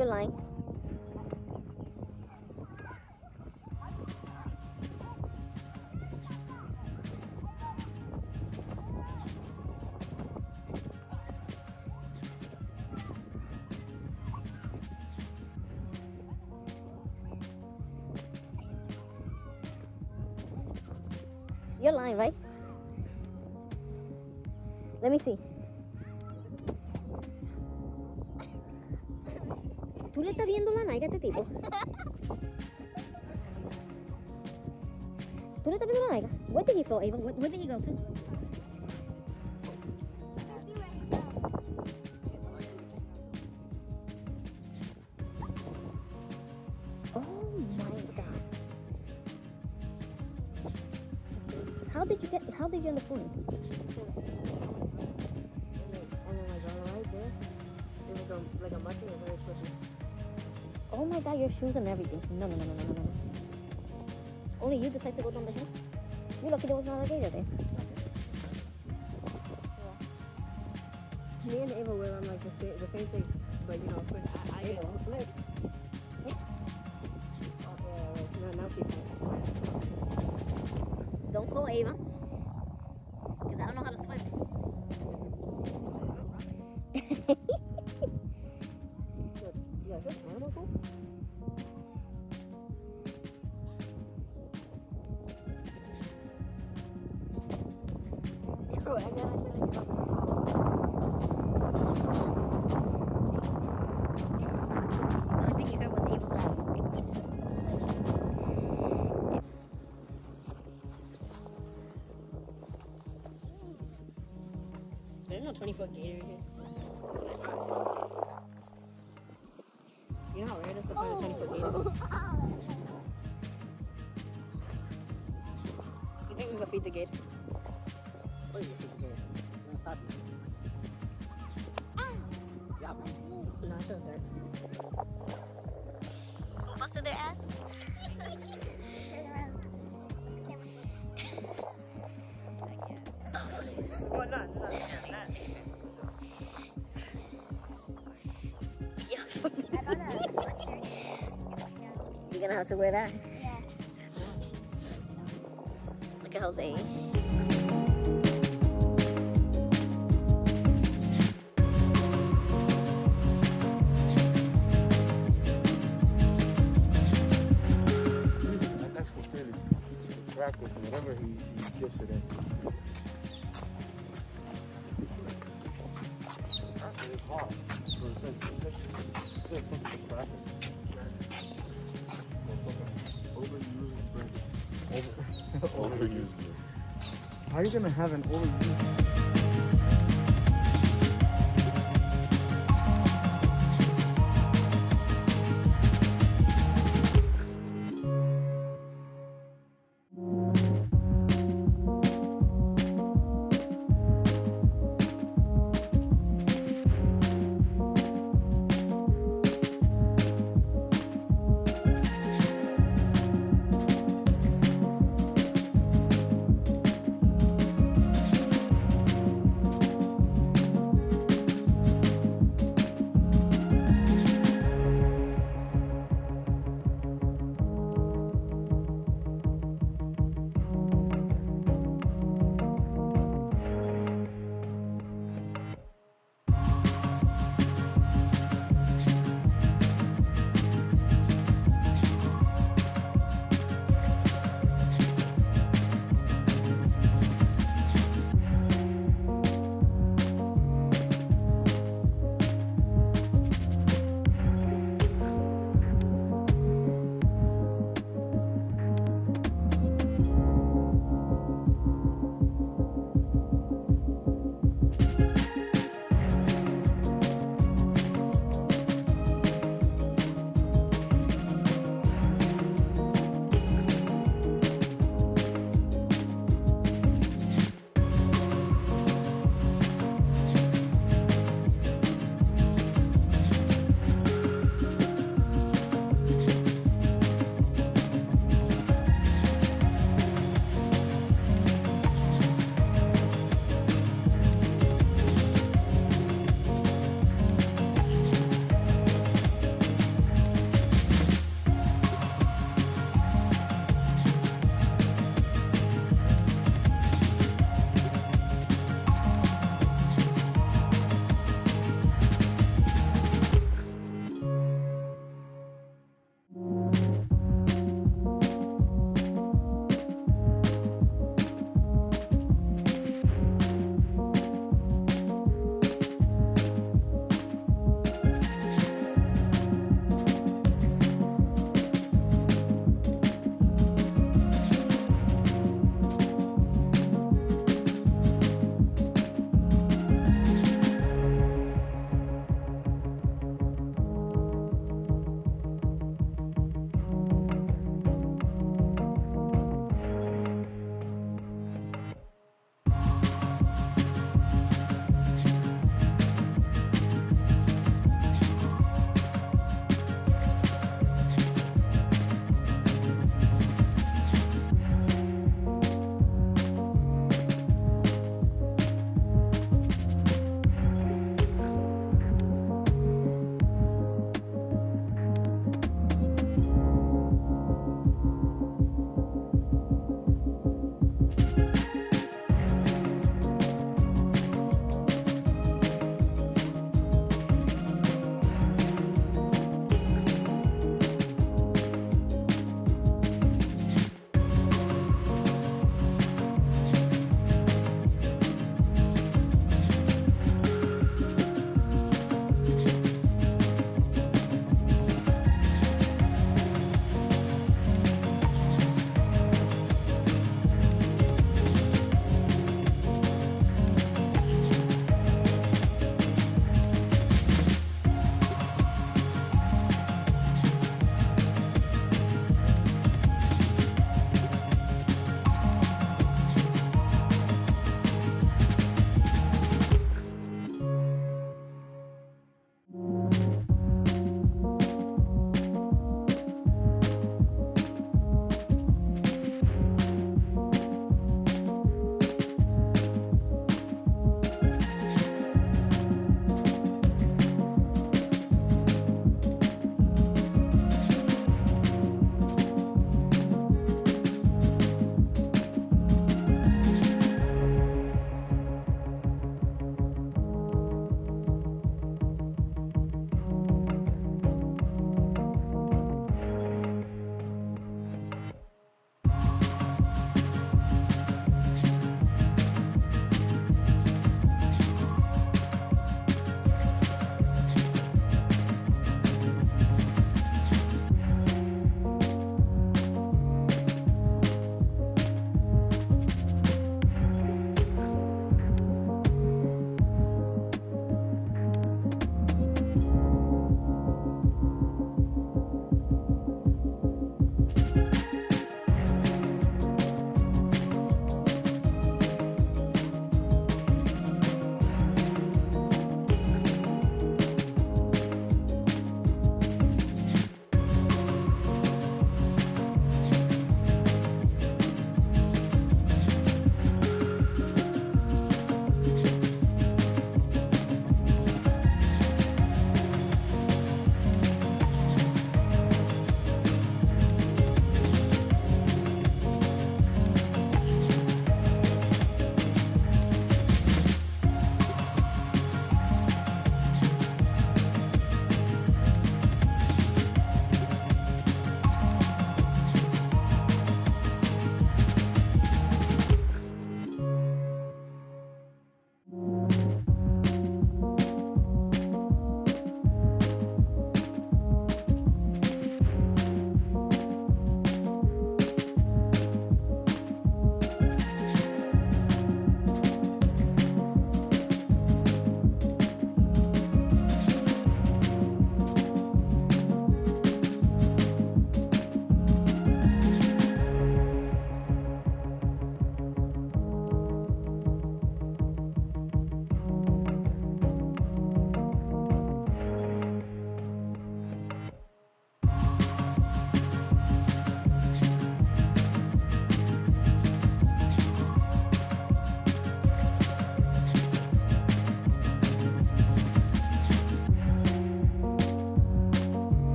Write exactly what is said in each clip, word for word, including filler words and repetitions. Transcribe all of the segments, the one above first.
You're lying. You're lying, right? Let me see. ¿Tú le estás viendo la nalga a este tipo? ¿Tú le estás viendo la nalga? Where did he fall, Ava? Where, where did he go to? Oh my God. How did you get, how did you end up falling? And then like on the right there, there was a, like a mushroom and very slippery. Oh my God, your shoes and everything. No, no, no, no, no, no, no. Only you decide to go down the hill? You're lucky there was not a gator there. Me and Ava were on like the same, the same thing, but you know, of course, I, I get on slip. Oh, yeah, right. Now, now she's fine. Don't fall, Ava. Because I don't know how to swim. Yeah, is this animal poop? Bro, I got it. The only thing you heard was Ava's laugh. There's no twenty foot gator here. You know how rare it is to find a twenty foot gator? You think we can feed the gator? Oh, you can feed the gator. It's gonna stop you. Yeah. No, it's just dirt. Who busted their ass? Turn around. Oh, no, no, no, no. Yeah. I got a sweatshirt. You're gonna have to wear that. Yeah. Look at Jose. That's actually fairly attractive to whatever he, he gets it in. Actually, it's hard. So it's like, it's like, it's like something attractive. Overused bread. Over, overused bread. How are you gonna have an overused?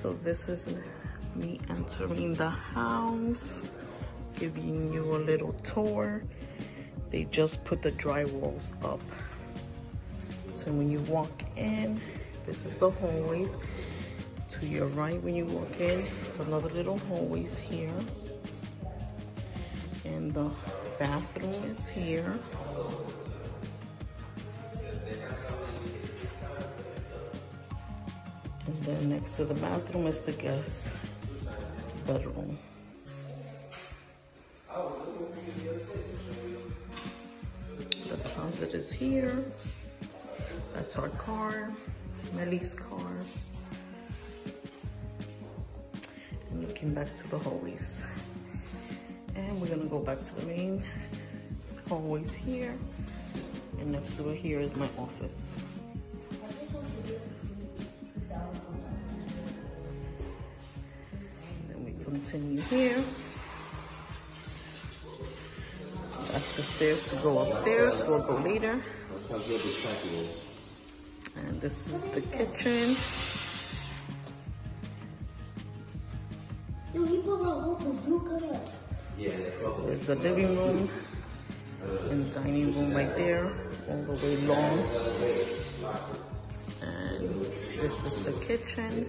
So this is me entering the house, giving you a little tour. They just put the drywalls up. So when you walk in, this is the hallways. To your right when you walk in, it's another little hallways here. And the bathroom is here. And then next to the bathroom is the guest bedroom. The closet is here. That's our car, Melly's car. And looking back to the hallways. And we're gonna go back to the main hallways here. And next to it here is my office. And then we continue here. That's the stairs to go upstairs. We'll go later. And this is the kitchen. There's the living room and dining room right there, all the way long. And this is the kitchen.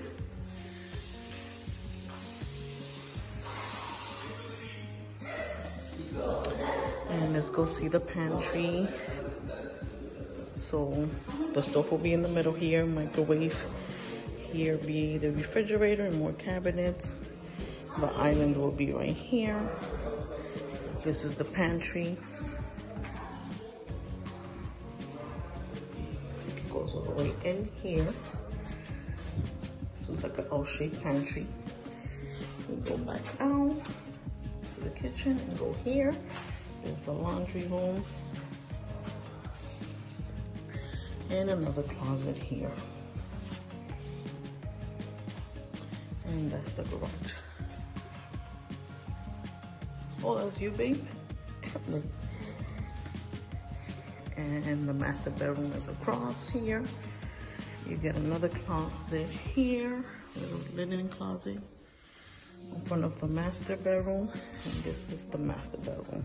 And let's go see the pantry. So the stove will be in the middle here, microwave. Here be the refrigerator and more cabinets. The island will be right here. This is the pantry. Goes all the way in here. This is like an L-shaped pantry. We go back out to the kitchen and go here. There's the laundry room. And another closet here. And that's the garage. Oh, that's you, babe. And the master bedroom is across here. You get another closet here, a little linen closet in front of the master bedroom. And this is the master bedroom.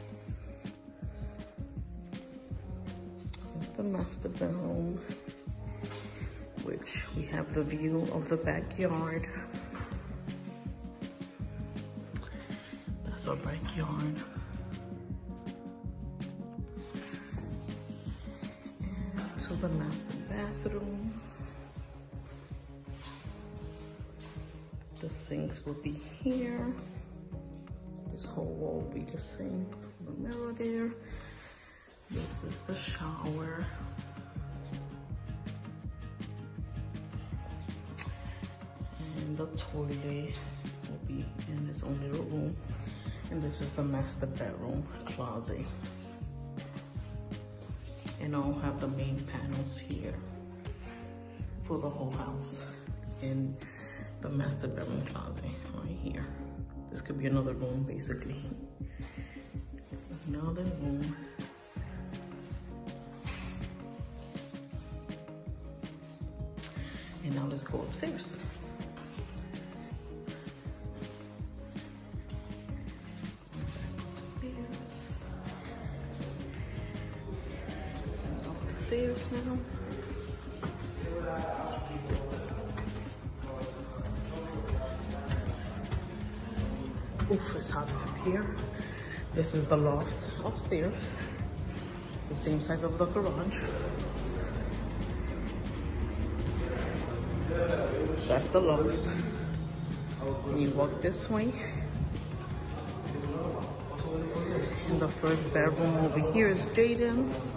Here's the master bedroom, which we have the view of the backyard. Our backyard. And to the master bathroom. The sinks will be here. This whole wall will be the same. The mirror there. This is the shower. And the toilet will be in its own little room. And this is the master bedroom closet. And I'll have the main panels here for the whole house. And the master bedroom closet right here. This could be another room, basically. Another room. And now let's go upstairs. Upstairs now. Oof, it's hot up here. This is the loft upstairs. The same size of the garage. That's the loft. And you walk this way. And the first bedroom over here is Jaden's.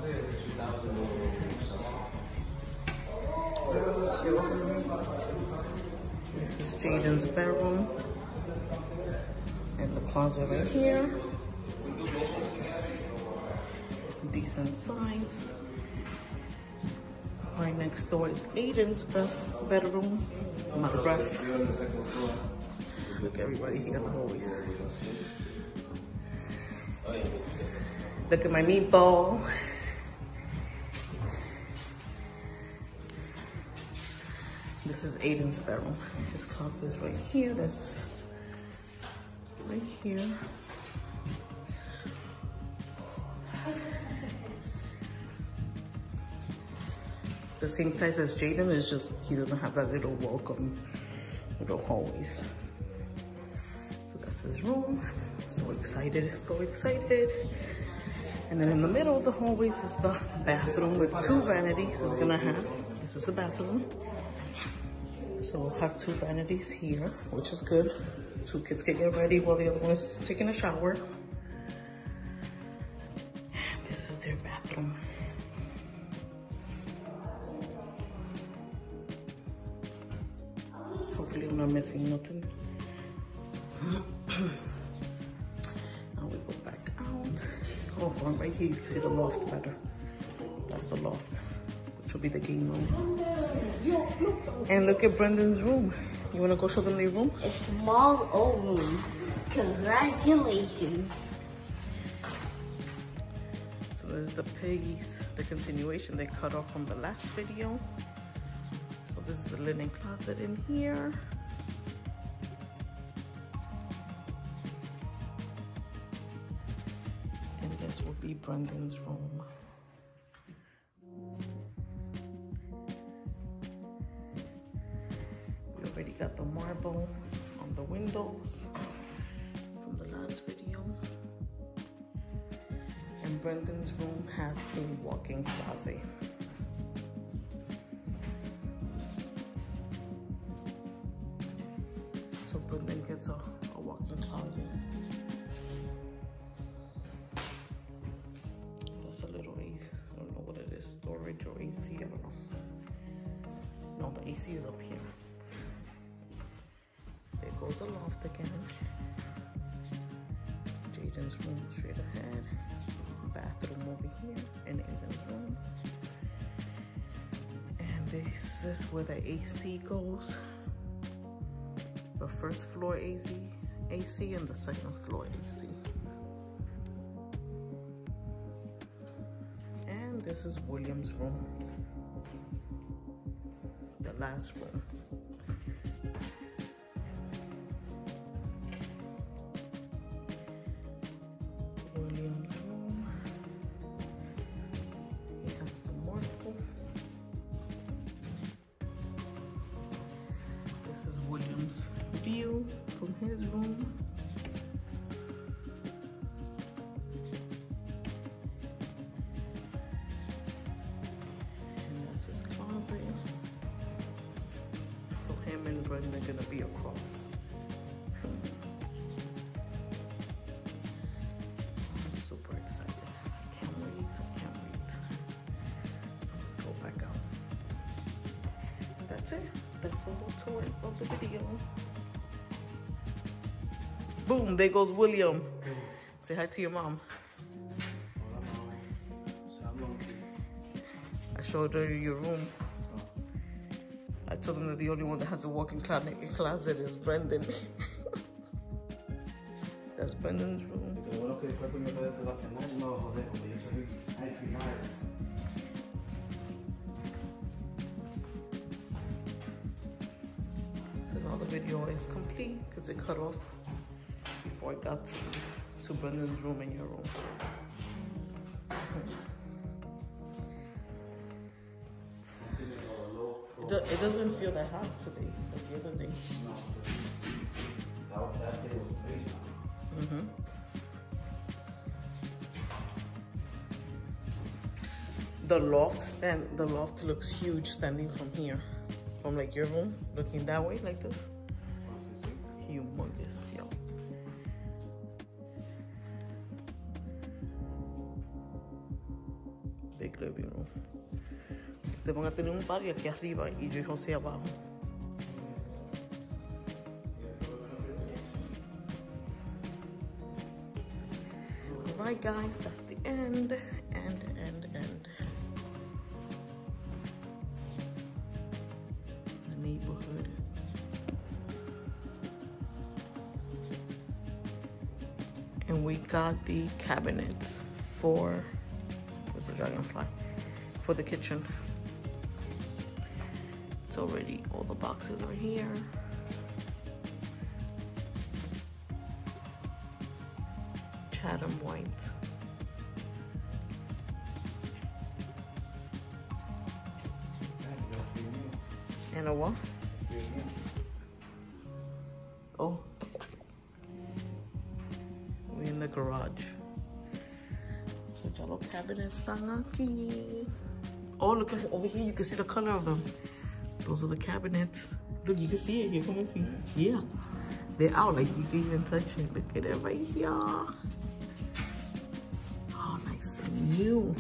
This is Jaden's bedroom. And the closet right here. Decent size. Right next door is Aiden's bedroom. I'm out of breath. Look, everybody here at the hallways. Look at my meatball. This this is Aiden's bedroom. His closet is right here. That's right here. The same size as Jaden, is just he doesn't have that little welcome little hallways. So that's his room. So excited, so excited. And then in the middle of the hallways is the bathroom with two vanities. It's gonna have, this is the bathroom. So we'll have two vanities here, which is good. Two kids getting ready while the other one is taking a shower. And this is their bathroom. Hopefully I'm not missing nothing. Now we go back out. Oh, from right here you can see the loft better. That's the loft, which will be the game room. And look at Brendan's room. You wanna go show them their room? A small old room. Congratulations. So this is the piggies, the continuation they cut off from the last video. So this is the linen closet in here. And this will be Brendan's room. We already got the marble on the windows from the last video. And Brendan's room has a walk-in closet. So Brendan gets a, a walk-in closet. That's a little A C. I don't know what it is, storage or A C, I don't know. No, the A C is up here. There goes the loft again. Jaden's room straight ahead. Bathroom over here in Aiden's room. And this is where the A C goes. The first floor A C, A C and the second floor A C. And this is William's room. The last room. William's room. He has the marble. This is William's view from his room. And that's his closet. So him and Brendan are gonna be across. I'm super excited. I can't wait, I can't wait. So let's go back out. That's it. That's the whole tour of the video. Boom, there goes William. Say hi to your mom. I showed her your room. I told him that the only one that has a walk-in closet is Brendan. That's Brendan's room. So now the video is complete because it cut off before I got to, to Brendan's room and your room. It, do, it doesn't feel that hot today, like the other day. Mm-hmm. The loft stand, the loft looks huge standing from here, from like your room, looking that way like this. Humongous, yo. Big living room. Te van a tener un patio aquí arriba y yo hacia abajo. Alright guys, that's the end, end, end, end. The neighborhood. And we got the cabinets for, there's a dragonfly, for the kitchen. It's already, all the boxes are here. Chatham white. And a what? Oh. We're in the garage. So ya los cabinets están aquí. Oh, look over here, you can see the color of them. Those are the cabinets. Look, you can see it here. Come and see. Yeah. They're out, like you can even touch it. Look at it right here. Oh, nice and new.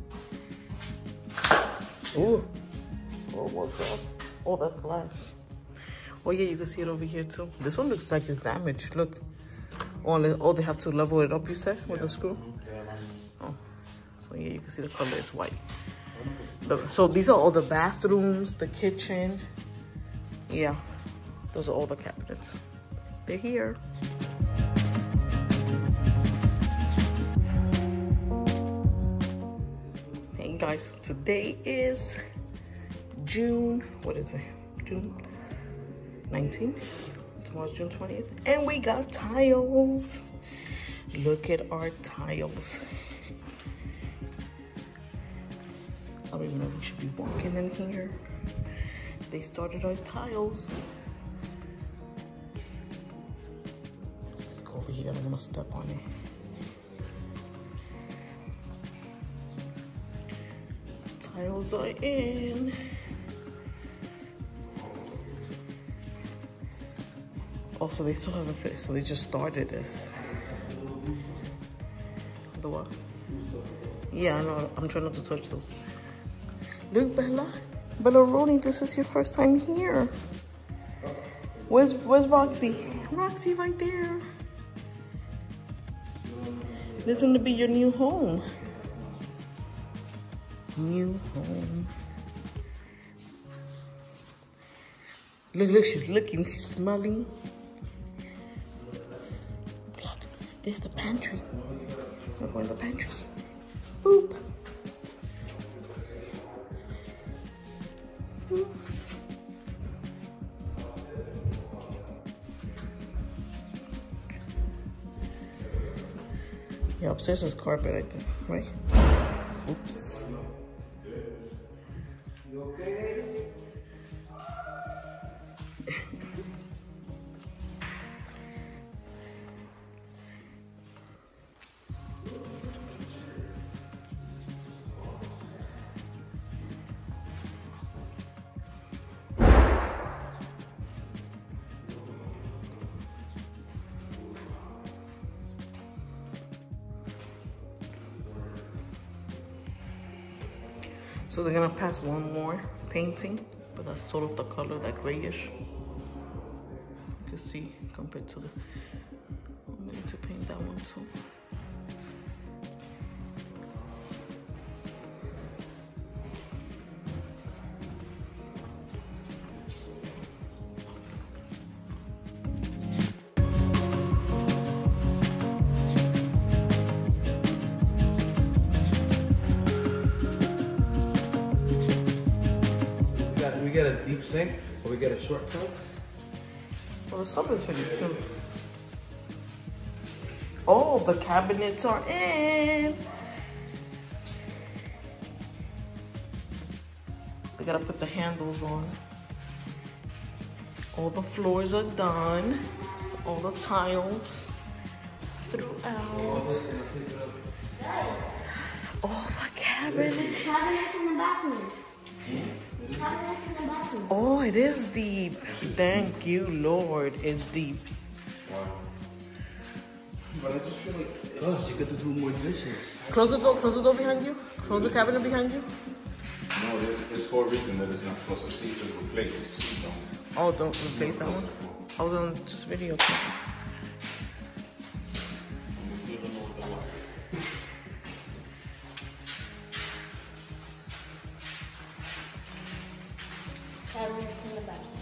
Oh. Oh, what's up? Oh, that's glass. Oh, yeah, you can see it over here, too. This one looks like it's damaged. Look. Oh, oh they have to level it up, you said, with a screw? Oh. So, yeah, you can see the color is white. So these are all the bathrooms, the kitchen. Yeah, those are all the cabinets. They're here. Hey guys, today is June, what is it? June nineteenth. Tomorrow's June twentieth. And we got tiles. Look at our tiles. I don't even know if we should be walking in here. They started our tiles. Let's go over here. I don't want to step on it. Tiles are in. Also, they still haven't finished, so they just started this. The what? Yeah, I know. I'm trying not to touch those. Look, Bella. Bella Roni, this is your first time here. Where's Where's Roxy? Roxy right there. This is gonna be your new home. New home. Look, look, she's looking, she's smelling. Look, there's the pantry. We're going to the pantry. Boop. Yeah, upstairs is carpet, I think, right? Oops. You okay? So they're gonna pass one more painting, but that's sort of the color, that grayish. You can see compared to the, I'm going to paint that one too. We get a deep sink or we get a short tub? Well, the sub is finished. Oh, the cabinets are in. They gotta put the handles on. All the floors are done. All the tiles throughout. All the cabinets. Cabinets in the bathroom. Cabinets in the bathroom. Oh, it is deep. Thank you, Lord. It's deep. Wow. But I just feel like, gosh, you get to do more dishes. Close the door. Close the door behind you. Close the cabinet behind you. No, it's, it's for a reason that it's not supposed to see, so replace. Don't. Oh, don't replace that one. I was on this video. Cabinets in the bathroom.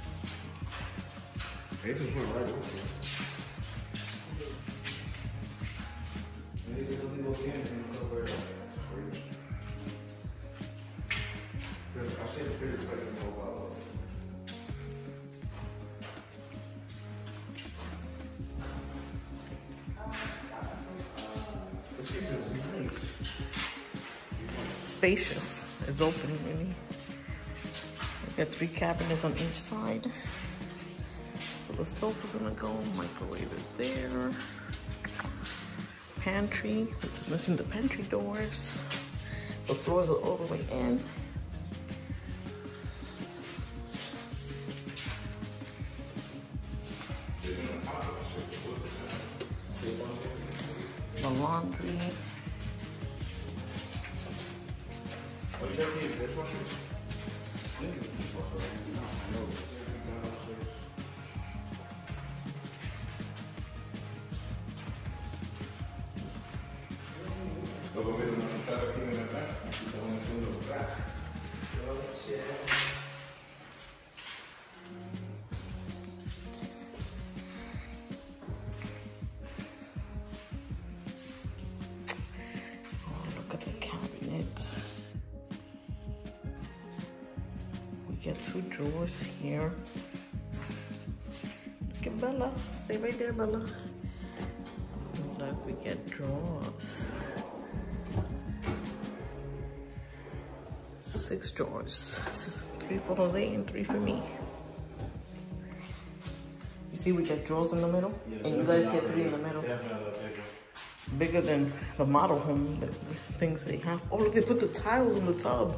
They just went right over Spacious. It's opening really. We got three cabinets on each side. So the stove is gonna go, microwave is there. Pantry, which is missing the pantry doors. The floors are all the way in. The laundry. What do you have to use dishwasher? I think it's dishwasher, right? No, I know. So go ahead and try to clean it back. You don't want to do it back. Oh, look at the cabinets. We get two drawers here. Look at Bella. Stay right there, Bella. Look, we get drawers. Six drawers. Three for Jose and three for me. You see we get drawers in the middle? And you guys get three in the middle. Bigger than the model home, the things they have. Oh, look, they put the tiles in the tub.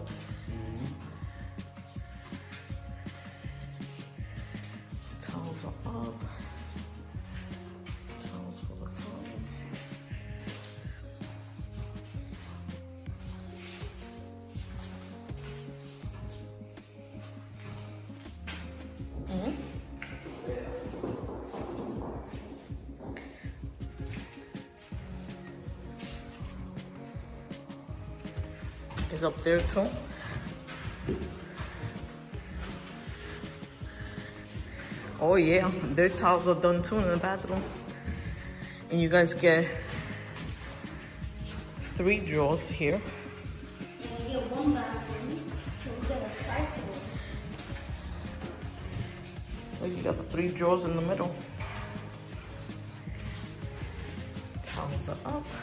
Towels are up. Towels for the tub. Mm-hmm. Is up there too. Oh yeah, their towels are done too in the bathroom. And you guys get three drawers here. And we get one bathroom, so we get a cycle. Look, you got the three drawers in the middle. Towels are up.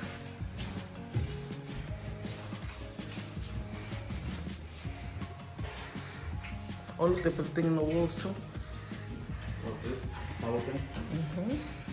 Oh look, they put the thing in the walls too. What, this? Towel thing? Mm-hmm.